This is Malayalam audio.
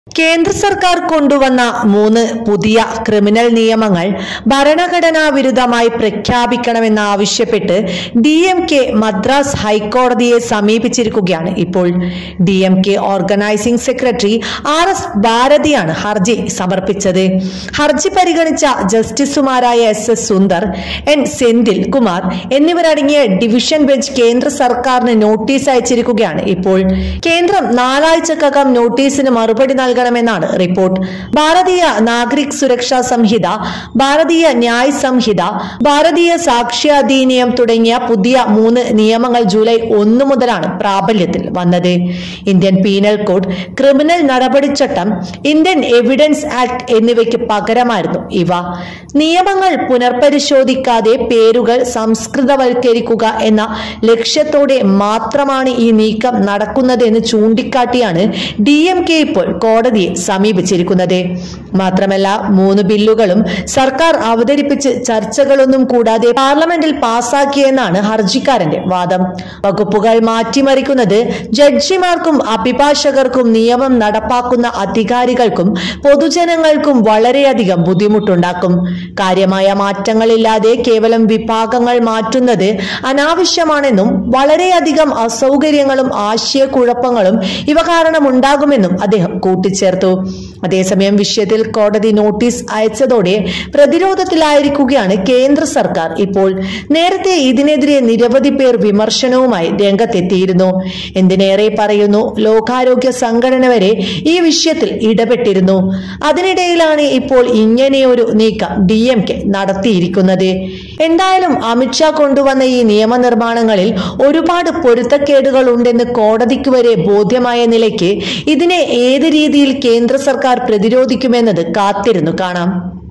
കേന്ദ്ര സർക്കാർ കൊണ്ടുവന്ന 3 പുതിയ ക്രിമിനൽ നിയമങ്ങൾ ഭരണഘടനാ വിരുദ്ധമായി പ്രഖ്യാപിക്കണമെന്നാവശ്യപ്പെട്ട് ഡിഎംകെ മദ്രാസ് ഹൈക്കോടതിയെ സമീപിച്ചിരിക്കുകയാണ്. ഇപ്പോൾ ഡിഎംകെ ഓർഗനൈസിംഗ് സെക്രട്ടറി ആർ.എസ്. ഭാരതിയാണ് ഹർജി സമർപ്പിച്ചത്. ഹർജി പരിഗണിച്ച ജസ്റ്റിസുമാരായ എസ് സുന്ദർ, എൻ സെന്തിൽ കുമാർ എന്നിവരടങ്ങിയ ഡിവിഷൻ ബെഞ്ച് കേന്ദ്ര സർക്കാരിന് നോട്ടീസ് അയച്ചിരിക്കുകയാണ്. ഇപ്പോൾ കേന്ദ്രം 4 ആഴ്ചക്കകം നോട്ടീസിന് മറുപടി നൽകണമെന്നാണ് റിപ്പോർട്ട്. ഭാരതീയ നാഗരിക് സുരക്ഷാ സംഹിത, ഭാരതീയ ന്യായ് സംഹിത, ഭാരതീയ സാക്ഷ്യ അധിനിയം തുടങ്ങിയ പുതിയ 3 നിയമങ്ങൾ ജൂലൈ 1 മുതലാണ് പ്രാബല്യത്തിൽ വന്നത്. ഇന്ത്യൻ പീനൽ കോഡ്, ക്രിമിനൽ നടപടിച്ചട്ടം, ഇന്ത്യൻ എവിഡൻസ് ആക്ട് എന്നിവയ്ക്ക് പകരമായിരുന്നു ഇവ. നിയമങ്ങൾ പുനർപരിശോധിക്കാതെ പേരുകൾ സംസ്കൃതവൽക്കരിക്കുക എന്ന ലക്ഷ്യത്തോടെ മാത്രമാണ് ഈ നീക്കം നടക്കുന്നതെന്ന് ചൂണ്ടിക്കാട്ടിയാണ് ഡിഎംകെ ഇപ്പോൾ കോടതിയെ സമീപിച്ചിരിക്കുന്നത്. മാത്രമല്ല 3 ബില്ലുകളും സർക്കാർ അവതരിപ്പിച്ച് ചർച്ചകളൊന്നും കൂടാതെ പാർലമെന്റിൽ പാസാക്കിയെന്നാണ് ഹർജിക്കാരന്റെ വാദം. വകുപ്പുകൾ മാറ്റിമറിക്കുന്നത് ജഡ്ജിമാർക്കും അഭിഭാഷകർക്കും നിയമം നടപ്പാക്കുന്ന അധികാരികൾക്കും പൊതുജനങ്ങൾക്കും വളരെയധികം ബുദ്ധിമുട്ടുണ്ടാക്കും. കാര്യമായ മാറ്റങ്ങളില്ലാതെ കേവലം വിഭാഗങ്ങൾ മാറ്റുന്നത് അനാവശ്യമാണെന്നും വളരെയധികം അസൗകര്യങ്ങളും ആശയക്കുഴപ്പങ്ങളും ഇവ കാരണമുണ്ടാകുമെന്നും അദ്ദേഹം കൂട്ടിച്ചേർത്തു. അതേസമയം വിഷയത്തിൽ കോടതി നോട്ടീസ് അയച്ചതോടെ പ്രതിരോധത്തിലായിരിക്കുകയാണ് കേന്ദ്ര സർക്കാർ. ഇപ്പോൾ നേരത്തെ ഇതിനെതിരെ നിരവധി പേർ വിമർശനവുമായി രംഗത്തെത്തിയിരുന്നു. എന്തിനേറെ പറയുന്നു, ലോകാരോഗ്യ സംഘടന വരെ ഈ വിഷയത്തിൽ ഇടപെട്ടിരുന്നു. അതിനിടയിലാണ് ഇപ്പോൾ ഇങ്ങനെയൊരു നീക്കം ഡിഎംകെ നടത്തിയിരിക്കുന്നത്. എന്തായാലും അമിത്ഷാ കൊണ്ടുവന്ന ഈ നിയമനിർമ്മാണങ്ങളിൽ ഒരുപാട് പൊരുത്തക്കേടുകൾ ഉണ്ടെന്ന് കോടതിക്ക് വരെ ബോധ്യമായ നിലയ്ക്ക് ഇതിനെ ഏത് രീതിയിൽ കേന്ദ്ര സർക്കാർ പ്രതിരോധിക്കുമെന്നത് കാത്തിരുന്നു കാണാം.